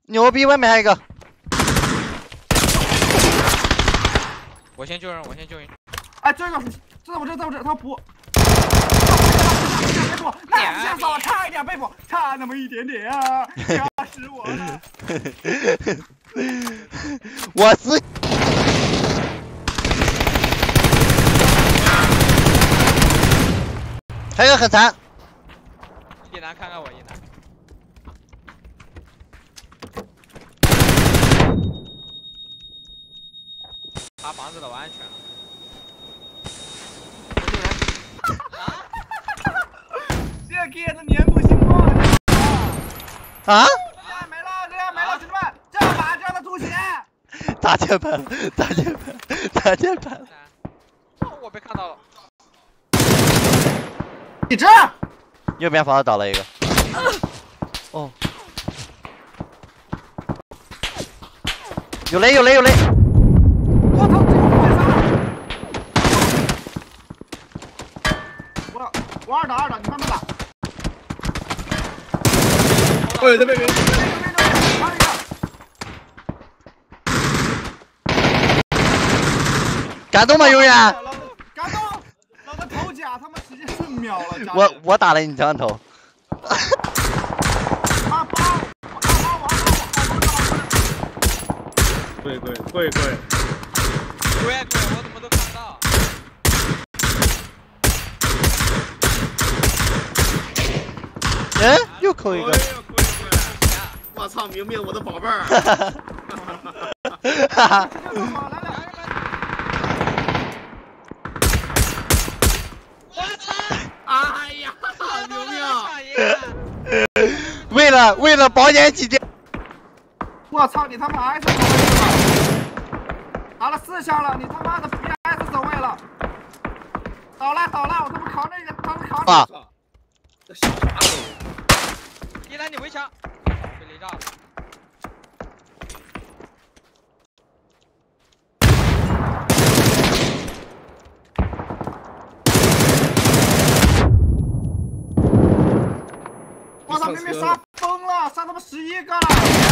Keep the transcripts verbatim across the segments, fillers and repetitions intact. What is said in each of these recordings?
牛逼，外面还有一个。 我先救人，我先救人。 哎，这个在我这，在我这，他补。被捕，那先扫，差一点被捕，差那么一点点啊！吓死我了！ 我是。还有个很残。 一男看看我一男。爬房子的我安全了。 这给的粘土星光啊！ 这没了，这样没了，兄弟们，这样吧，这样的图形。 打键盘，打键盘，打键盘。 我被看到了。 你这。 右边房子倒了一个。哦。有雷，有雷，有雷。 我操！我我二打二打，你慢慢打。 哎，这边人。 感动吗，永远？ 感动！老子头甲他妈直接瞬秒了。 我我打了你枪头。 对对对对。 对对，我怎么都看不到。 哎，又扣一个。 我操！明明我的宝贝儿。 哈哈。 我操！ 哎呀，明明！ 为了为了保险起见。 我操！你他妈还是走位了，打了四枪了，你他妈的 P S 走位了，倒了倒了，我他妈扛那个，他妈扛那个。 这啥东西？ 一男你回墙，被雷炸了。 我操！明明杀疯了，杀他妈十一个了。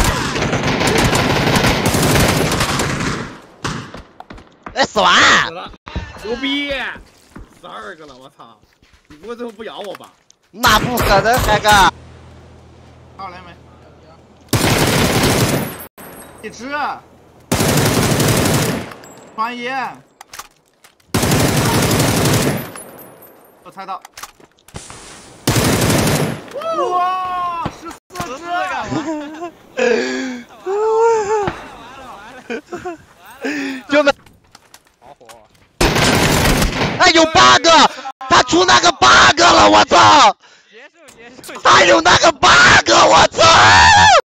哎，死完！ 死了，牛逼！十二个了，我操！你不会最后不咬我吧？ 那不可能，海哥。 二来没？一只。传言。我猜到。哇，十四只！ 就们。 好火！ 哎，有 bug， 他出那个 bug 了，我操！ 结束结束。 他有那个 bug， 我操！